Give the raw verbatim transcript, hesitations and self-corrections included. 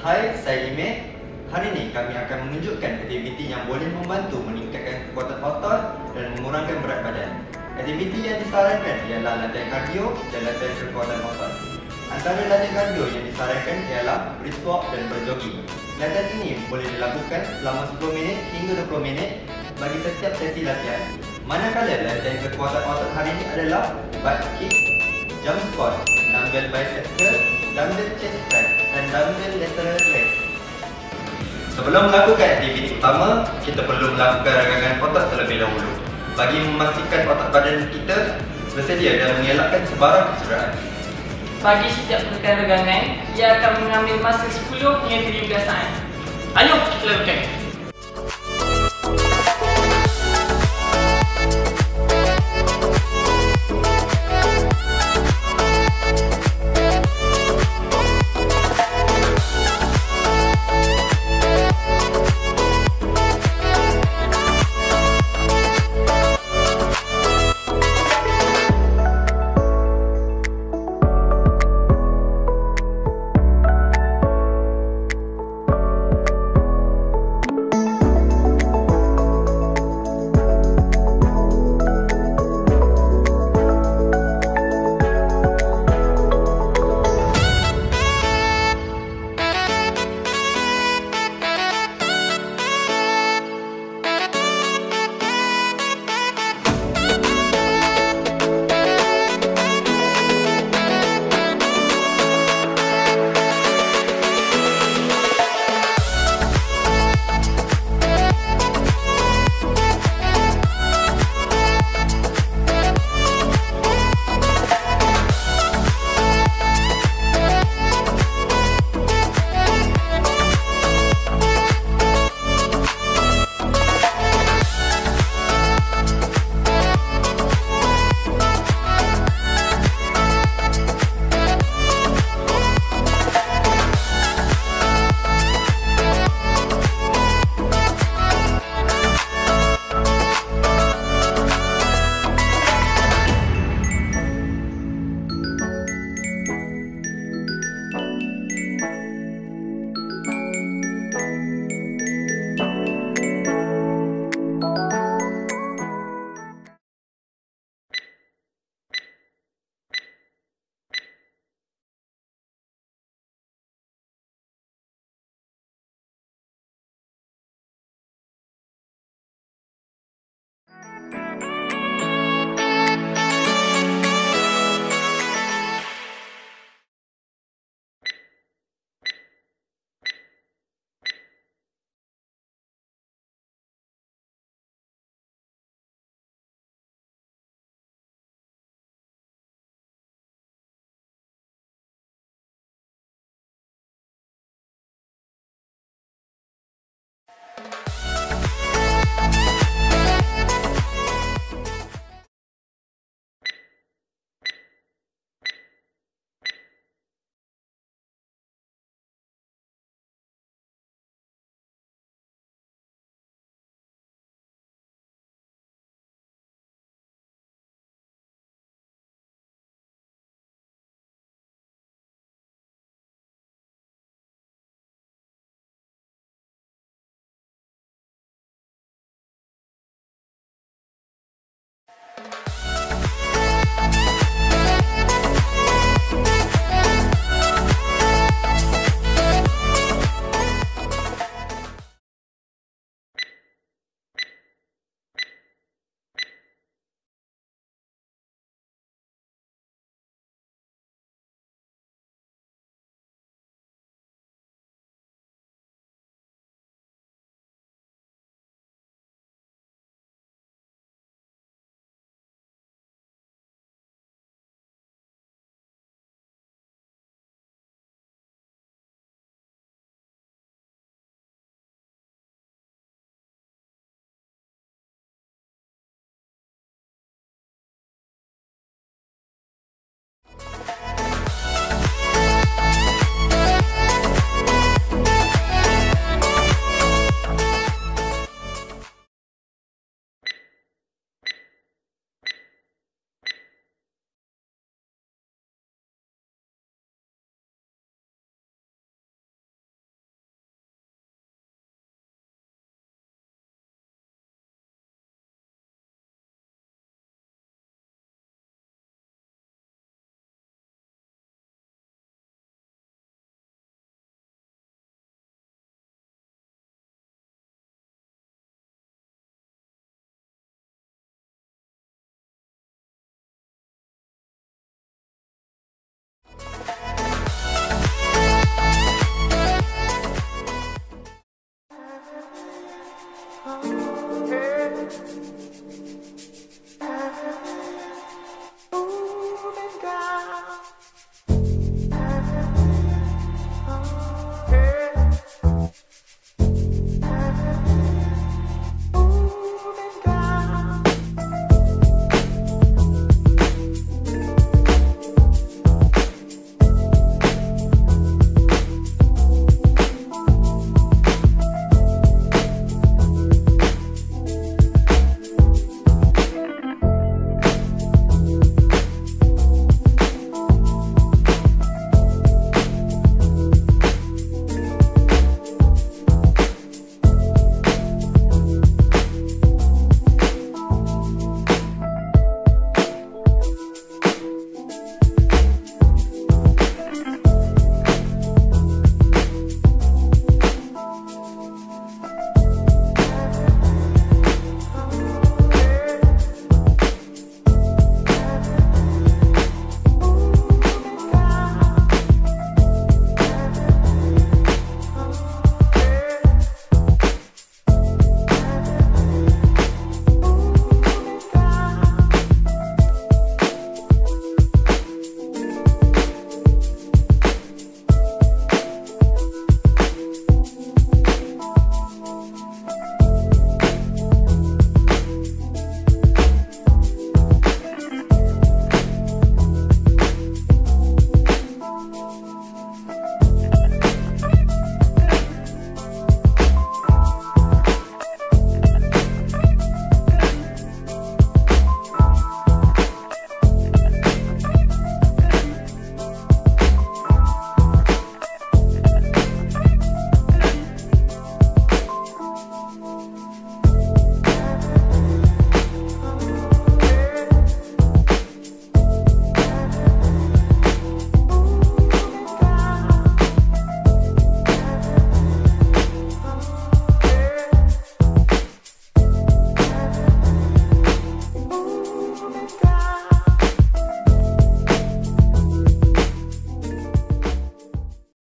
Hai, saya Ingin. Hari ini kami akan menunjukkan aktiviti yang boleh membantu meningkatkan kekuatan otot dan mengurangkan berat badan. Aktiviti yang disarankan ialah latihan kardio dan latihan kekuatan otot. Antara latihan kardio yang disarankan ialah brisk walk dan berjogging. Latihan ini boleh dilakukan selama sepuluh minit hingga dua puluh minit bagi setiap sesi latihan. Manakala latihan kekuatan otot hari ini adalah butt kick, jump squat, dumbbell bicep curl, dumbbell chest press dan dumbbell lateral raise. Sebelum melakukan aktiviti utama, kita perlu melakukan regangan otot terlebih dahulu bagi memastikan otot badan kita bersedia dan mengelakkan sebarang kecederaan. Bagi setiap pergerakan regangan, ia akan mengambil masa sepuluh hingga tiga belas saat. Ayo kita lakukan!